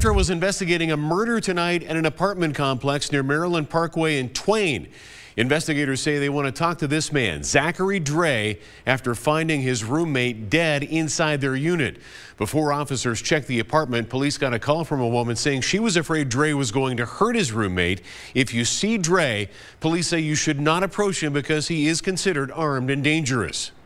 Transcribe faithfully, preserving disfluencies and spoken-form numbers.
Was investigating a murder tonight at an apartment complex near Maryland Parkway in Twain. Investigators say they want to talk to this man, Zachary Drey, after finding his roommate dead inside their unit. Before officers checked the apartment, police got a call from a woman saying she was afraid Drey was going to hurt his roommate. If you see Drey, police say you should not approach him because he is considered armed and dangerous.